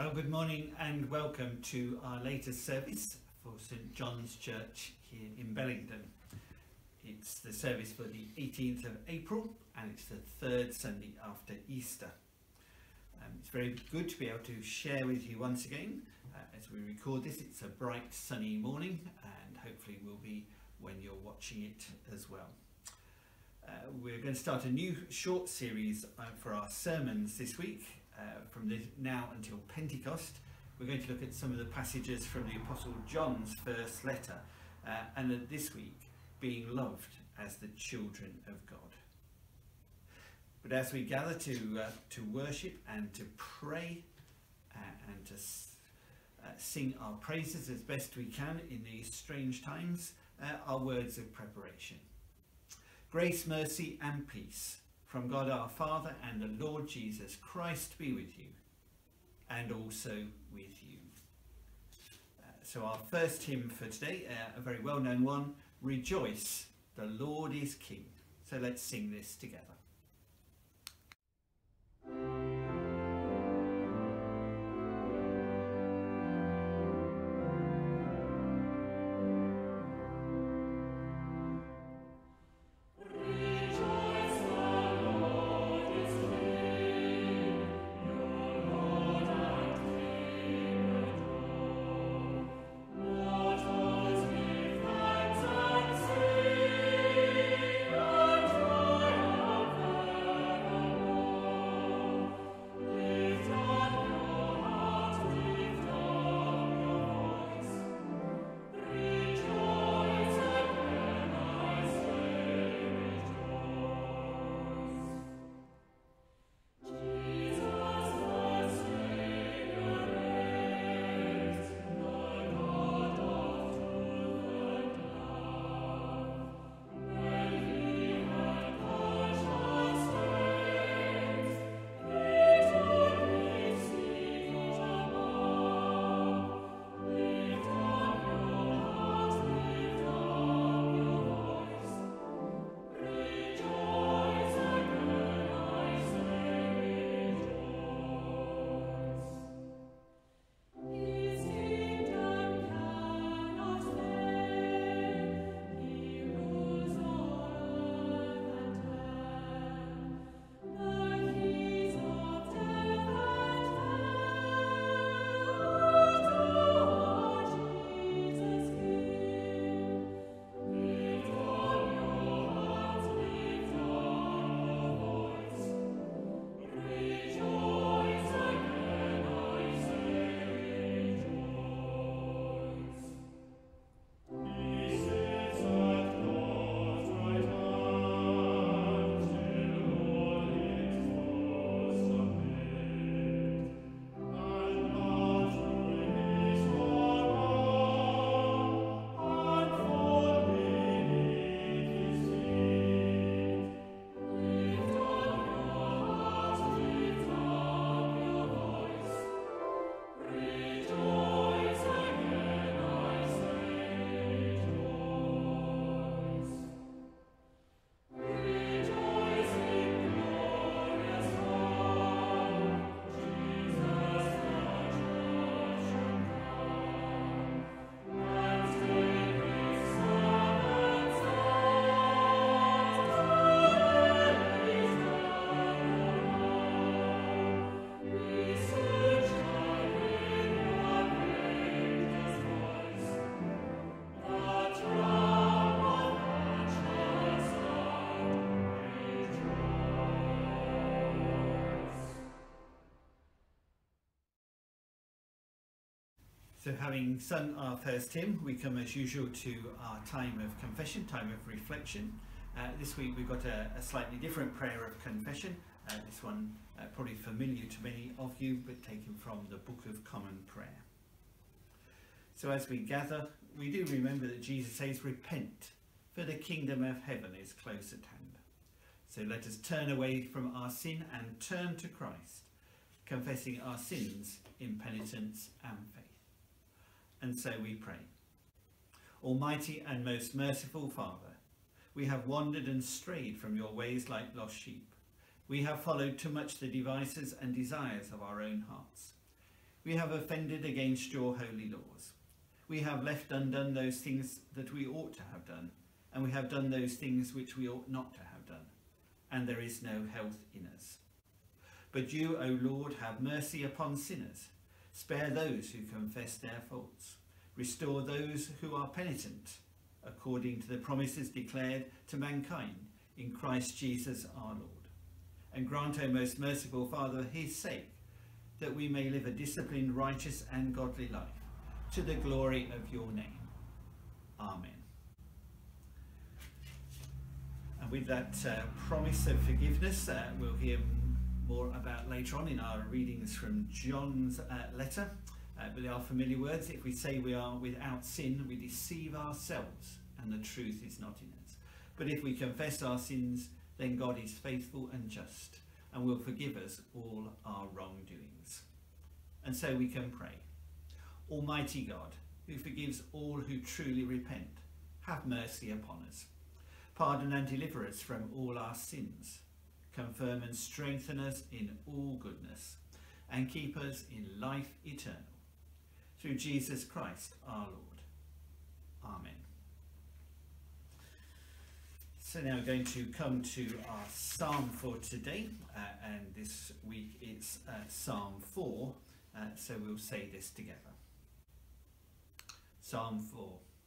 Well, good morning and welcome to our latest service for St. John's Church here in Bellingdon. It's the service for the 18th of April and it's the third Sunday after Easter. It's very good to be able to share with you once again. As we record this, it's a bright sunny morning and hopefully will be when you're watching it as well. We're going to start a new short series for our sermons this week. From now until Pentecost, we're going to look at some of the passages from the Apostle John's first letter, and this week, being loved as the children of God. But as we gather to worship and to pray and to sing our praises as best we can in these strange times, our words of preparation. Grace, mercy and peace from God our Father and the Lord Jesus Christ be with you, and also with you. So our first hymn for today, a very well-known one, Rejoice, the Lord is King. So let's sing this together. So having sung our first hymn, we come as usual to our time of confession, time of reflection. This week we've got a slightly different prayer of confession. This one probably familiar to many of you, but taken from the Book of Common Prayer. So as we gather, we do remember that Jesus says, repent, for the kingdom of heaven is close at hand. So let us turn away from our sin and turn to Christ, confessing our sins in penitence and faith. And so we pray. Almighty and most merciful Father, we have wandered and strayed from your ways like lost sheep. We have followed too much the devices and desires of our own hearts. We have offended against your holy laws. We have left undone those things that we ought to have done, and we have done those things which we ought not to have done, and there is no health in us. But you, O Lord, have mercy upon sinners. Spare those who confess their faults. Restore those who are penitent, according to the promises declared to mankind in Christ Jesus our Lord. And grant, O most merciful Father, for his sake, that we may live a disciplined, righteous and godly life, to the glory of your name. Amen. And with that promise of forgiveness, we'll hear more about later on in our readings from John's letter. But they are familiar words. If we say we are without sin, we deceive ourselves and the truth is not in us. But if we confess our sins, then God is faithful and just and will forgive us all our wrongdoings. And so we can pray. Almighty God, who forgives all who truly repent, have mercy upon us. Pardon and deliver us from all our sins. Confirm and strengthen us in all goodness, and keep us in life eternal. Through Jesus Christ our Lord. Amen. So now we're going to come to our psalm for today, and this week it's Psalm 4, so we'll say this together. Psalm 4.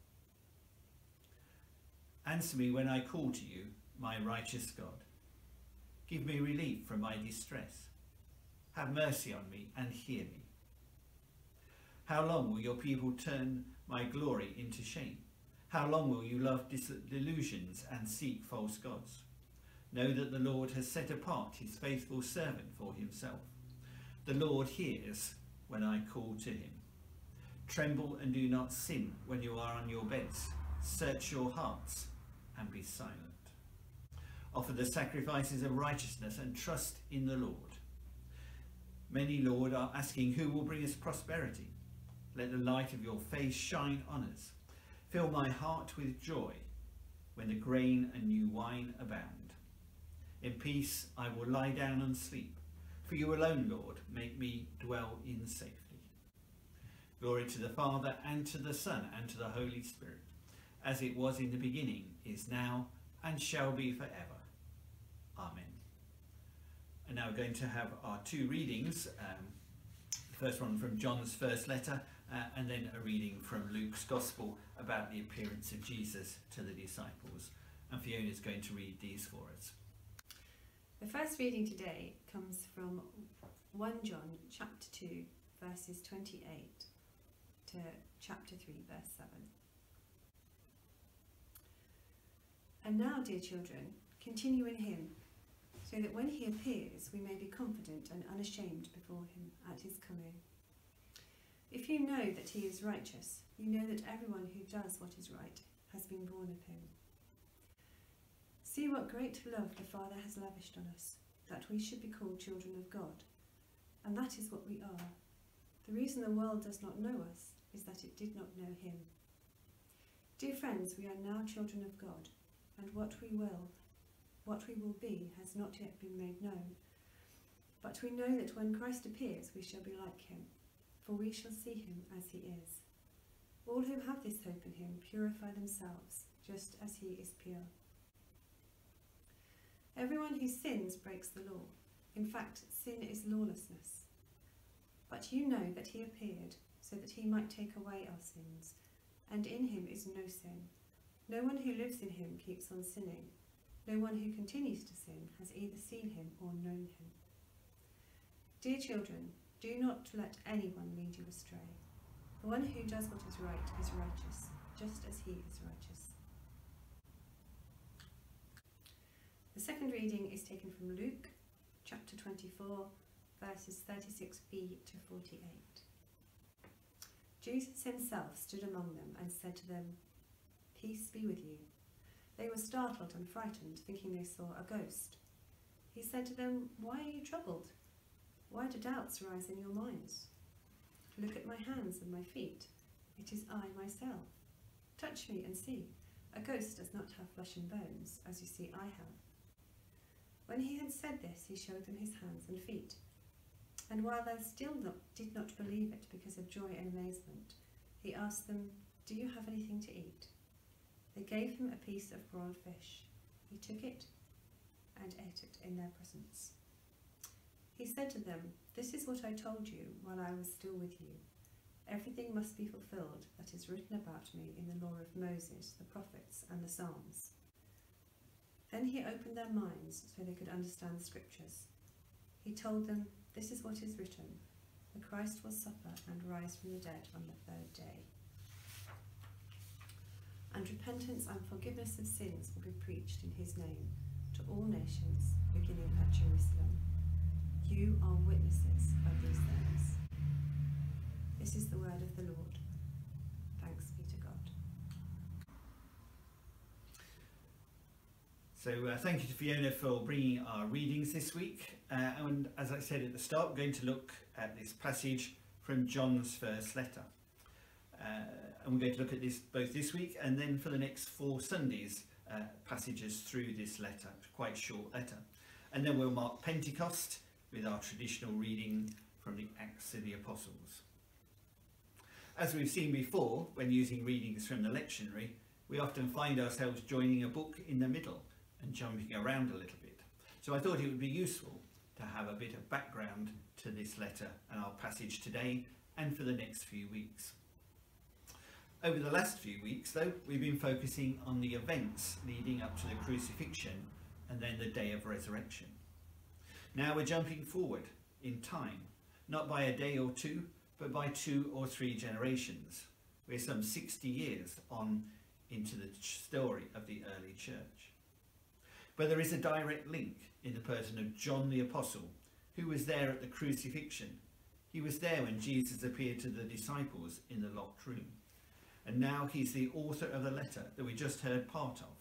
Answer me when I call to you, my righteous God. Give me relief from my distress. Have mercy on me and hear me. How long will your people turn my glory into shame? How long will you love delusions and seek false gods? Know that the Lord has set apart his faithful servant for himself. The Lord hears when I call to him. Tremble and do not sin when you are on your beds. Search your hearts and be silent. Offer the sacrifices of righteousness and trust in the Lord. Many, Lord, are asking who will bring us prosperity. Let the light of your face shine on us. Fill my heart with joy when the grain and new wine abound. In peace I will lie down and sleep. For you alone, Lord, make me dwell in safety. Glory to the Father, and to the Son, and to the Holy Spirit, as it was in the beginning, is now, and shall be forever. Amen. And now we're going to have our two readings. The first one from John's first letter, and then a reading from Luke's Gospel about the appearance of Jesus to the disciples. And Fiona is going to read these for us. The first reading today comes from 1 John chapter 2 verses 28 to chapter 3 verse 7. And now, dear children, continue in him, so that when he appears we may be confident and unashamed before him at his coming. If you know that he is righteous, you know that everyone who does what is right has been born of him. See what great love the Father has lavished on us, that we should be called children of God. And that is what we are. The reason the world does not know us is that it did not know him. Dear friends, we are now children of God, and what we will be has not yet been made known. But we know that when Christ appears we shall be like him, for we shall see him as he is. All who have this hope in him purify themselves, just as he is pure. Everyone who sins breaks the law. In fact, sin is lawlessness. But you know that he appeared so that he might take away our sins, and in him is no sin. No one who lives in him keeps on sinning. No one who continues to sin has either seen him or known him. Dear children, do not let anyone lead you astray. The one who does what is right is righteous, just as he is righteous. The second reading is taken from Luke, chapter 24, verses 36b to 48. Jesus himself stood among them and said to them, "Peace be with you." They were startled and frightened, thinking they saw a ghost. He said to them, "Why are you troubled? Why do doubts rise in your minds? Look at my hands and my feet. It is I myself. Touch me and see. A ghost does not have flesh and bones, as you see I have." When he had said this, he showed them his hands and feet. And while they did not believe it because of joy and amazement, he asked them, "Do you have anything to eat?" They gave him a piece of broiled fish. He took it and ate it in their presence. He said to them, "This is what I told you while I was still with you. Everything must be fulfilled that is written about me in the law of Moses, the prophets, and the Psalms." Then he opened their minds so they could understand the scriptures. He told them, "This is what is written. The Christ will suffer and rise from the dead on the third day. And repentance and forgiveness of sins will be preached in his name to all nations, beginning at Jerusalem. You are witnesses of these things." This is the word of the Lord. Thanks be to God. So thank you to Fiona for bringing our readings this week. And as I said at the start, we're going to look at this passage from John's first letter. And we're going to look at this both this week and then for the next 4 Sundays, passages through this letter, quite short letter. And then we'll mark Pentecost with our traditional reading from the Acts of the Apostles. As we've seen before, when using readings from the lectionary, we often find ourselves joining a book in the middle and jumping around a little bit. So I thought it would be useful to have a bit of background to this letter and our passage today and for the next few weeks. Over the last few weeks, though, we've been focusing on the events leading up to the crucifixion and then the day of resurrection. Now we're jumping forward in time, not by a day or two, but by 2 or 3 generations. We're some 60 years on into the story of the early church. But there is a direct link in the person of John the Apostle, who was there at the crucifixion. He was there when Jesus appeared to the disciples in the locked room. And now he's the author of the letter that we just heard part of.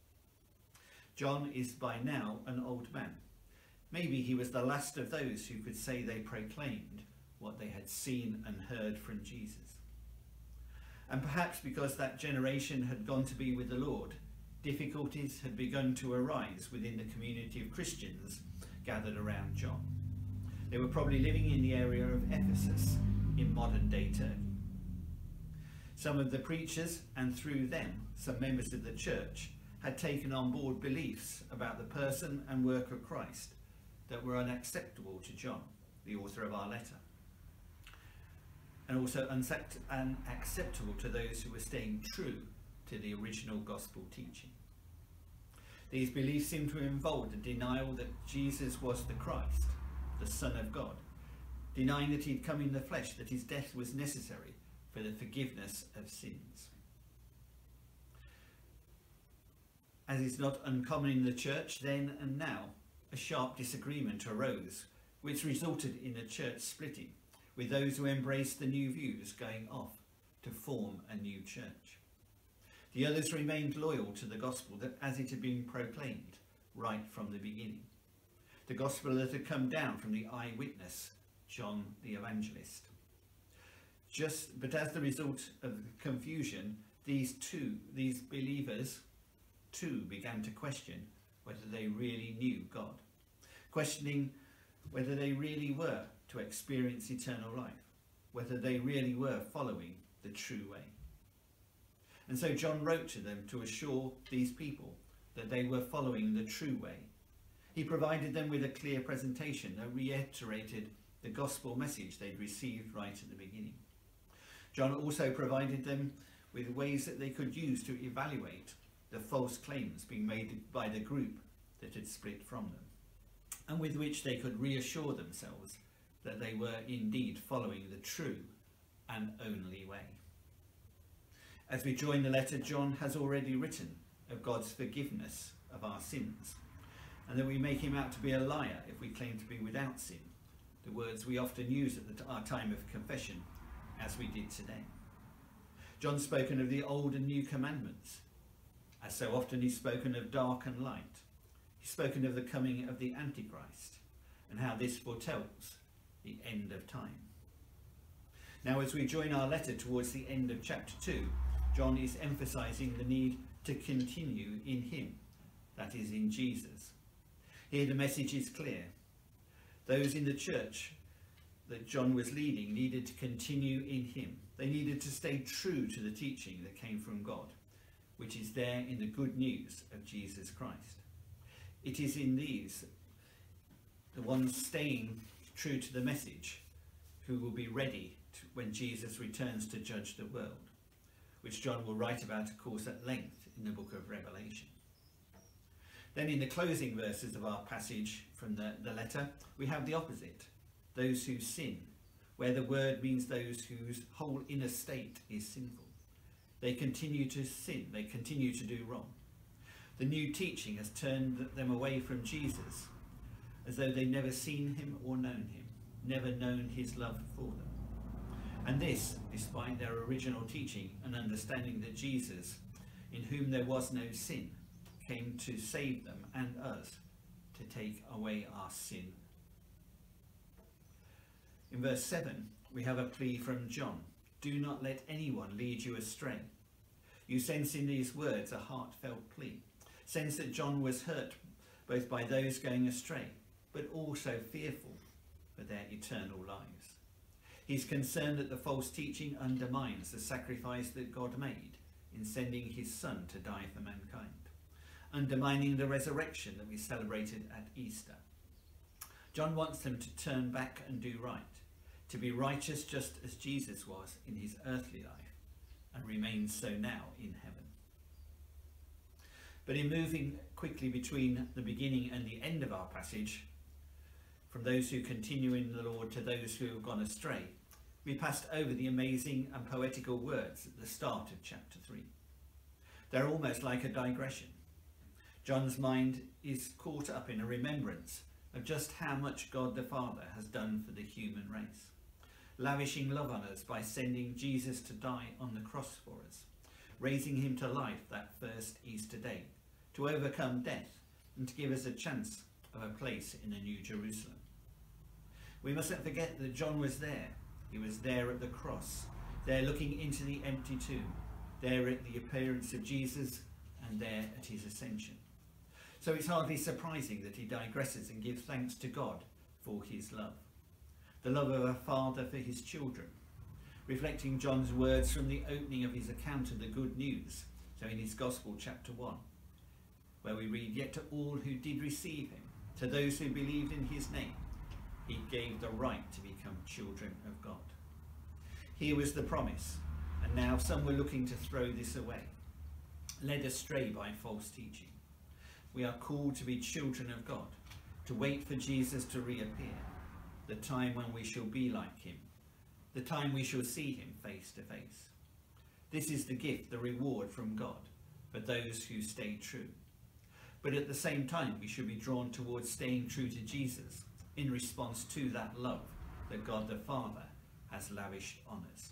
John is by now an old man. Maybe he was the last of those who could say they proclaimed what they had seen and heard from Jesus. And perhaps because that generation had gone to be with the Lord, difficulties had begun to arise within the community of Christians gathered around John. They were probably living in the area of Ephesus in modern day Turkey. Some of the preachers, and through them some members of the church, had taken on board beliefs about the person and work of Christ that were unacceptable to John, the author of our letter, and also unacceptable to those who were staying true to the original gospel teaching. These beliefs seem to involve the denial that Jesus was the Christ, the Son of God, denying that he'd come in the flesh, that his death was necessary for the forgiveness of sins. As is not uncommon in the church then and now, a sharp disagreement arose, which resulted in the church splitting, with those who embraced the new views going off to form a new church. The others remained loyal to the gospel that as it had been proclaimed right from the beginning. The gospel that had come down from the eyewitness, John the Evangelist. But as the result of the confusion, these believers too began to question whether they really knew God, questioning whether they really were to experience eternal life, whether they really were following the true way. And so John wrote to them to assure these people that they were following the true way. He provided them with a clear presentation that reiterated the gospel message they'd received right at the beginning. John also provided them with ways that they could use to evaluate the false claims being made by the group that had split from them, and with which they could reassure themselves that they were indeed following the true and only way. As we join the letter, John has already written of God's forgiveness of our sins, and that we make him out to be a liar if we claim to be without sin, the words we often use at our time of confession, as we did today. John's spoken of the old and new commandments. As so often he's spoken of dark and light. He's spoken of the coming of the Antichrist and how this foretells the end of time. Now, as we join our letter towards the end of chapter 2, John is emphasizing the need to continue in him, that is, in Jesus. Here the message is clear. Those in the church that John was leading needed to continue in him. They needed to stay true to the teaching that came from God, which is there in the good news of Jesus Christ. It is in these, the ones staying true to the message, who will be ready when Jesus returns to judge the world, which John will write about, of course, at length in the book of Revelation. Then in the closing verses of our passage from the letter, we have the opposite, those who sin, where the word means those whose whole inner state is sinful. They continue to sin, they continue to do wrong. The new teaching has turned them away from Jesus, as though they'd never seen him or known him, never known his love for them. And this, despite their original teaching and understanding that Jesus, in whom there was no sin, came to save them and us, to take away our sin. In verse 7, we have a plea from John. Do not let anyone lead you astray. You sense in these words a heartfelt plea. Sense that John was hurt both by those going astray, but also fearful for their eternal lives. He's concerned that the false teaching undermines the sacrifice that God made in sending his Son to die for mankind, undermining the resurrection that we celebrated at Easter. John wants them to turn back and do right, to be righteous just as Jesus was in his earthly life, and remains so now in heaven. But in moving quickly between the beginning and the end of our passage, from those who continue in the Lord to those who have gone astray, we passed over the amazing and poetical words at the start of chapter 3. They're almost like a digression. John's mind is caught up in a remembrance of just how much God the Father has done for the human race, lavishing love on us by sending Jesus to die on the cross for us, raising him to life that first Easter day, to overcome death and to give us a chance of a place in the New Jerusalem. We mustn't forget that John was there. He was there at the cross, there looking into the empty tomb, there at the appearance of Jesus, and there at his ascension. So it's hardly surprising that he digresses and gives thanks to God for his love, the love of a father for his children, reflecting John's words from the opening of his account of the good news, so in his Gospel chapter 1, where we read, "Yet to all who did receive him, to those who believed in his name, he gave the right to become children of God." Here was the promise, and now some were looking to throw this away, led astray by false teaching. We are called to be children of God, to wait for Jesus to reappear, the time when we shall be like him, the time we shall see him face to face. This is the gift, the reward from God for those who stay true. But at the same time, we should be drawn towards staying true to Jesus in response to that love that God the Father has lavished on us.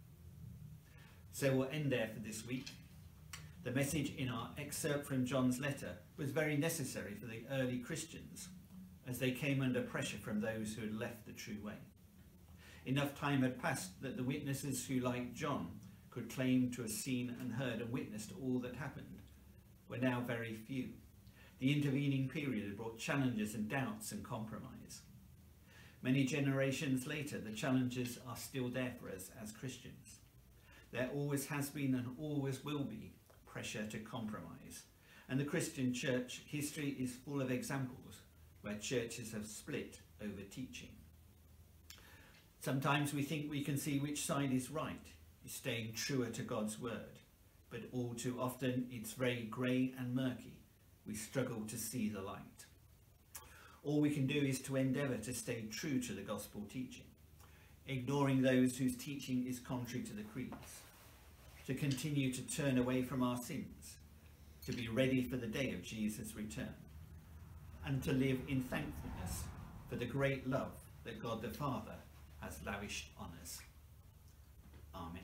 So we'll end there for this week. The message in our excerpt from John's letter was very necessary for the early Christians as they came under pressure from those who had left the true way. Enough time had passed that the witnesses who, like John, could claim to have seen and heard and witnessed all that happened were now very few. The intervening period had brought challenges and doubts and compromise. Many generations later, the challenges are still there for us as Christians. There always has been and always will be pressure to compromise. And the Christian church history is full of examples where churches have split over teaching. Sometimes we think we can see which side is right, is staying truer to God's word, but all too often it's very grey and murky. We struggle to see the light. All we can do is to endeavour to stay true to the gospel teaching, ignoring those whose teaching is contrary to the creeds, to continue to turn away from our sins, to be ready for the day of Jesus' return, and to live in thankfulness for the great love that God the Father has lavished on us. Amen.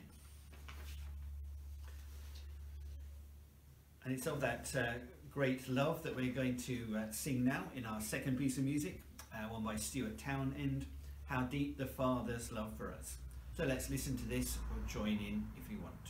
And it's of that great love that we're going to sing now in our second piece of music, one by Stuart Townend, How Deep the Father's Love for Us. So let's listen to this or join in if you want to.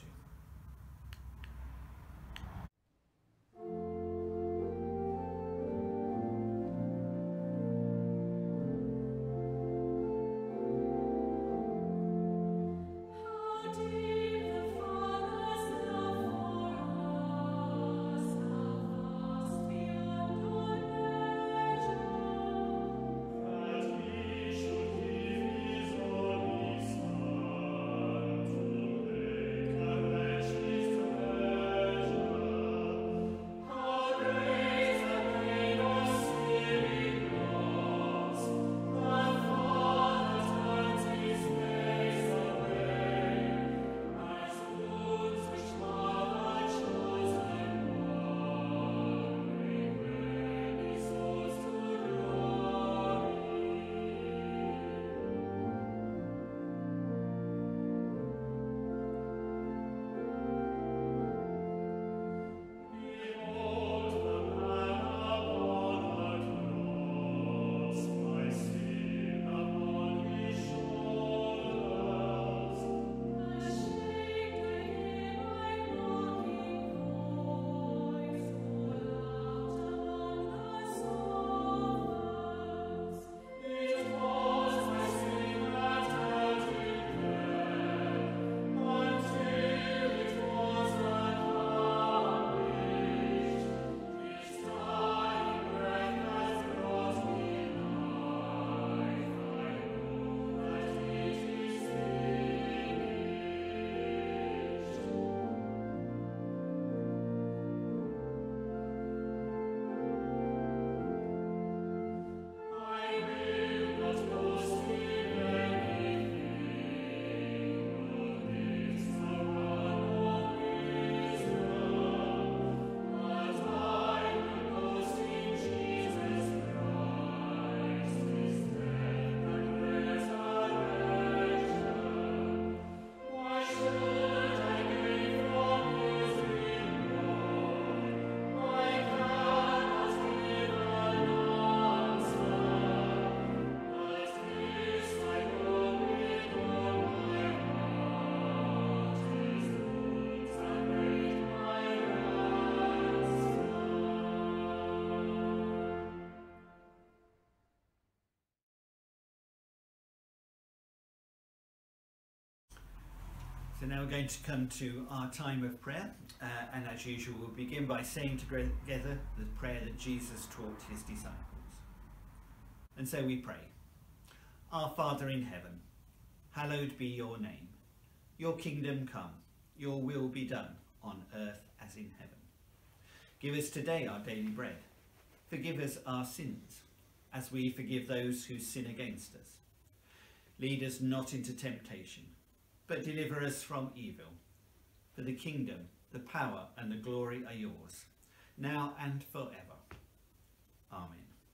So now we're going to come to our time of prayer, and as usual we'll begin by saying together the prayer that Jesus taught his disciples. And so we pray. Our Father in heaven, hallowed be your name. Your kingdom come, your will be done on earth as in heaven. Give us today our daily bread. Forgive us our sins, as we forgive those who sin against us. Lead us not into temptation, but deliver us from evil. For the kingdom, the power and the glory are yours, now and forever. Amen.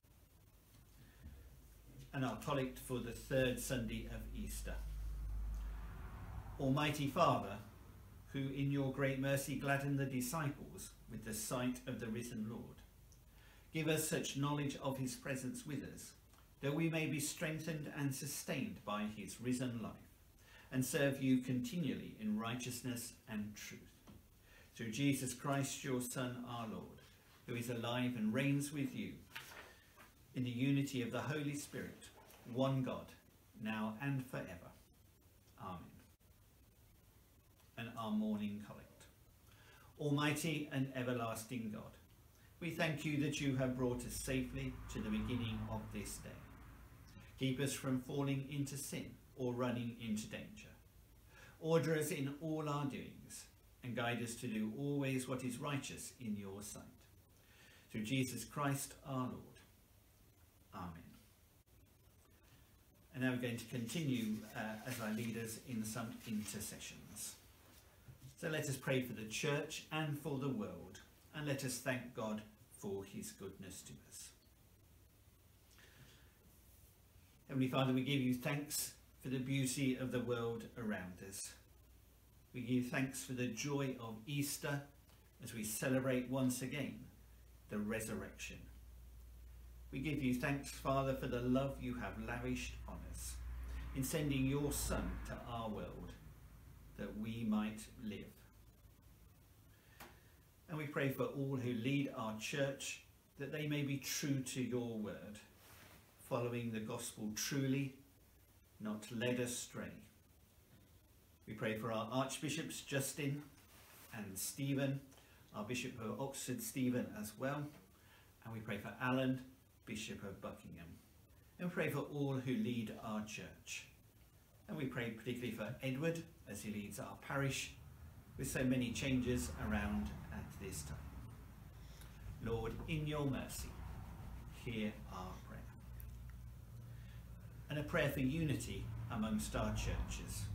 And our collect for the third Sunday of Easter. Almighty Father, who in your great mercy gladdened the disciples with the sight of the risen Lord, give us such knowledge of his presence with us, that we may be strengthened and sustained by his risen life, and serve you continually in righteousness and truth. Through Jesus Christ, your Son, our Lord, who is alive and reigns with you in the unity of the Holy Spirit, one God, now and forever. Amen. And our morning collect. Almighty and everlasting God, we thank you that you have brought us safely to the beginning of this day. Keep us from falling into sin or running into danger. Order us in all our doings, and guide us to do always what is righteous in your sight. Through Jesus Christ our Lord. Amen. And now we're going to continue as I lead us in some intercessions. So let us pray for the church and for the world, and let us thank God for his goodness to us. Heavenly Father, we give you thanks for the beauty of the world around us. We give you thanks for the joy of Easter as we celebrate once again the resurrection. We give you thanks, Father, for the love you have lavished on us in sending your Son to our world that we might live. And we pray for all who lead our church, that they may be true to your word, following the gospel truly, not led astray. We pray for our Archbishops Justin and Stephen, our Bishop of Oxford Stephen as well, and we pray for Alan, Bishop of Buckingham, and we pray for all who lead our church. And we pray particularly for Edward as he leads our parish, with so many changes around at this time. Lord, in your mercy, hear our prayer. And a prayer for unity amongst our churches.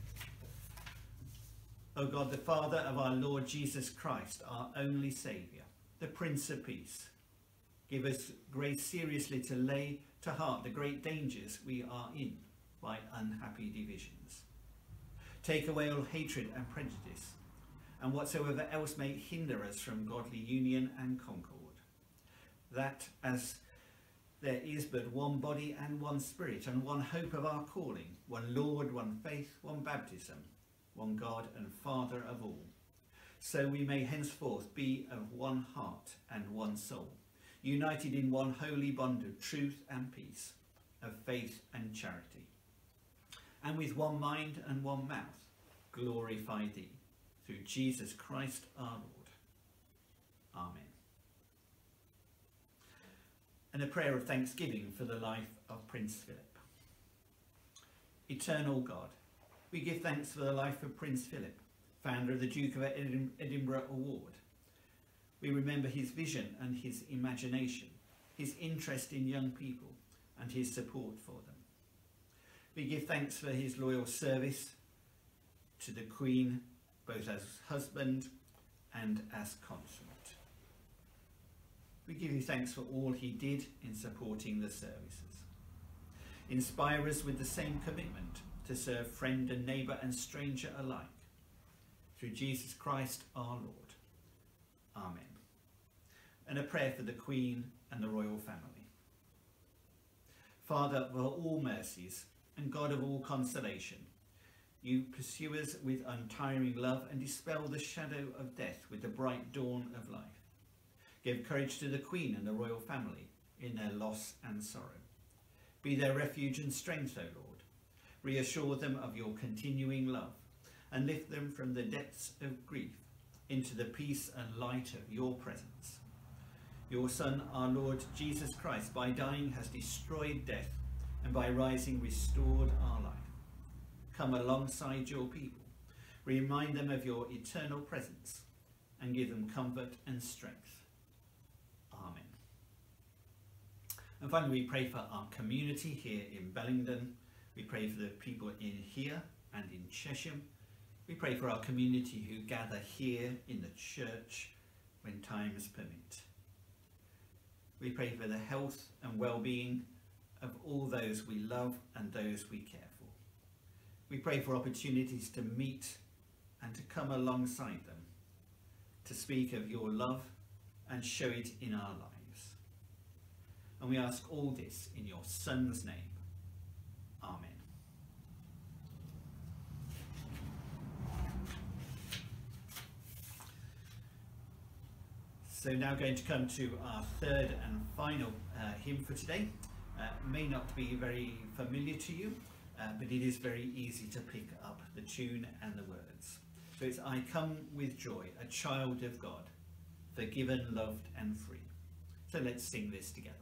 O God, the Father of our Lord Jesus Christ, our only Saviour, the Prince of Peace, give us grace seriously to lay to heart the great dangers we are in by unhappy divisions. Take away all hatred and prejudice, and whatsoever else may hinder us from godly union and concord, that as there is but one body and one spirit and one hope of our calling, one Lord, one faith, one baptism, one God and Father of all, so we may henceforth be of one heart and one soul, united in one holy bond of truth and peace, of faith and charity, and with one mind and one mouth glorify thee, through Jesus Christ our Lord. Amen. And a prayer of thanksgiving for the life of Prince Philip. Eternal God, we give thanks for the life of Prince Philip, founder of the Duke of Edinburgh Award. We remember his vision and his imagination, his interest in young people and his support for them. We give thanks for his loyal service to the Queen, both as husband and as consort. We give you thanks for all he did in supporting the services. Inspire us with the same commitment to serve friend and neighbour and stranger alike. Through Jesus Christ our Lord. Amen. And a prayer for the Queen and the royal family. Father of all mercies and God of all consolation, you pursue us with untiring love and dispel the shadow of death with the bright dawn of life. Give courage to the Queen and the royal family in their loss and sorrow. Be their refuge and strength, O Lord. Reassure them of your continuing love and lift them from the depths of grief into the peace and light of your presence. Your Son, our Lord Jesus Christ, by dying has destroyed death, and by rising restored our life. Come alongside your people, remind them of your eternal presence, and give them comfort and strength. Amen. And finally, we pray for our community here in Bellingdon. We pray for the people in here and in Chesham. We pray for our community who gather here in the church when times permit. We pray for the health and well-being of all those we love and those we care for. We pray for opportunities to meet and to come alongside them, to speak of your love and show it in our lives. And we ask all this in your Son's name. Amen. So now going to come to our third and final hymn for today. May not be very familiar to you, but it is very easy to pick up the tune and the words. So it's I come with joy, a child of God, forgiven, loved and free. So let's sing this together.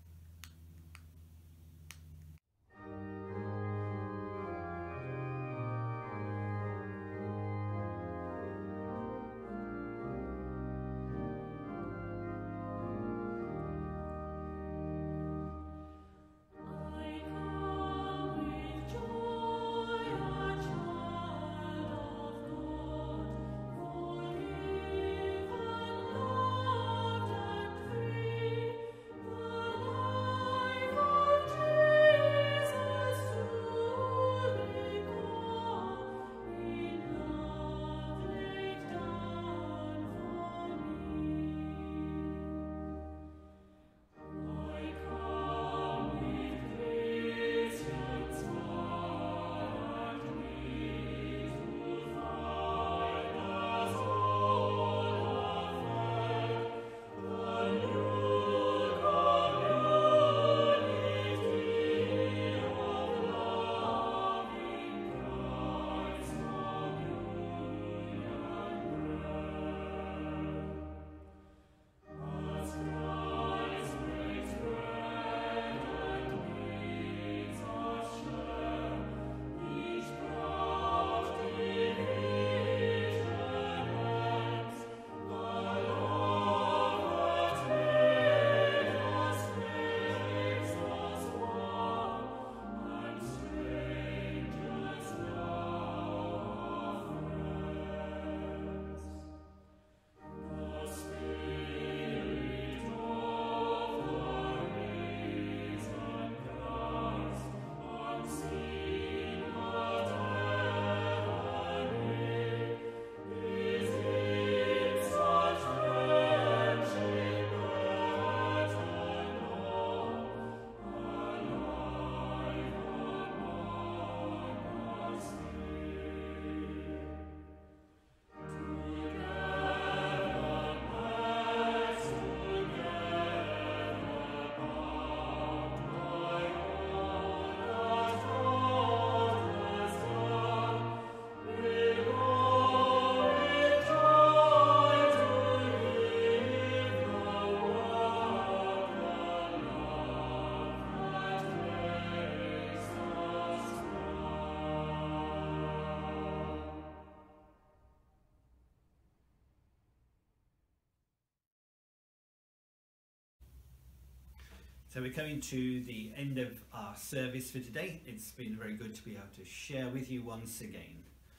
So we're coming to the end of our service for today. It's been very good to be able to share with you once again.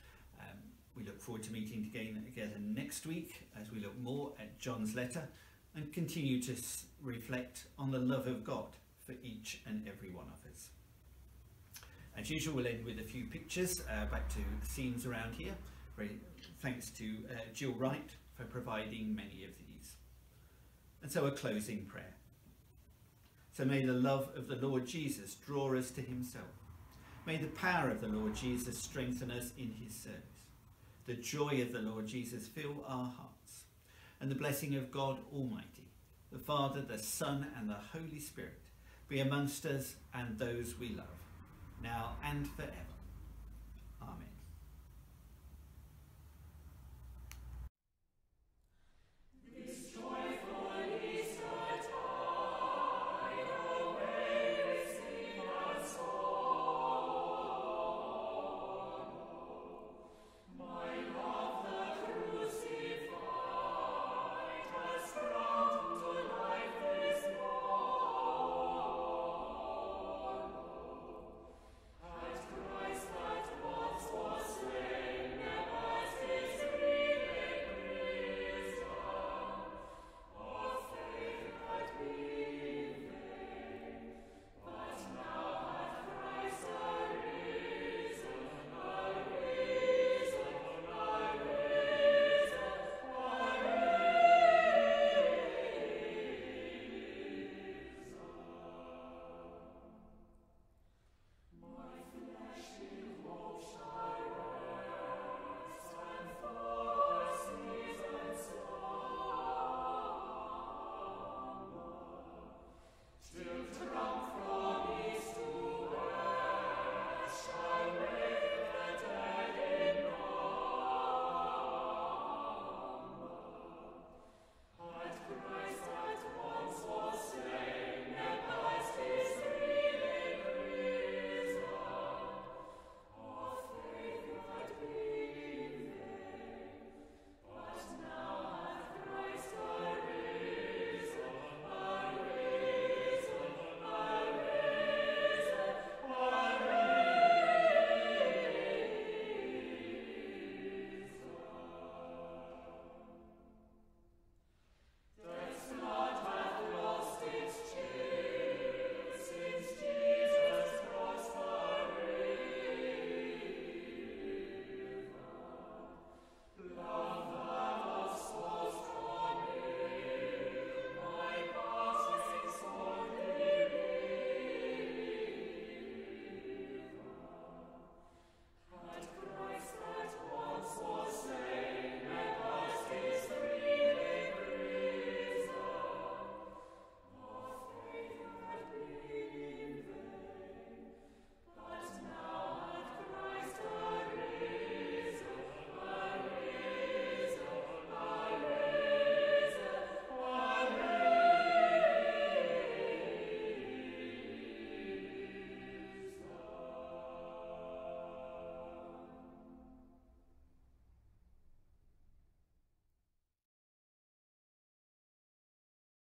We look forward to meeting together next week as we look more at John's letter and continue to reflect on the love of God for each and every one of us. As usual, we'll end with a few pictures back to scenes around here. Very thanks to Jill Wright for providing many of these. And so a closing prayer. So may the love of the Lord Jesus draw us to himself. May the power of the Lord Jesus strengthen us in his service. The joy of the Lord Jesus fill our hearts. And the blessing of God Almighty, the Father, the Son, and the Holy Spirit be amongst us and those we love, now and forever.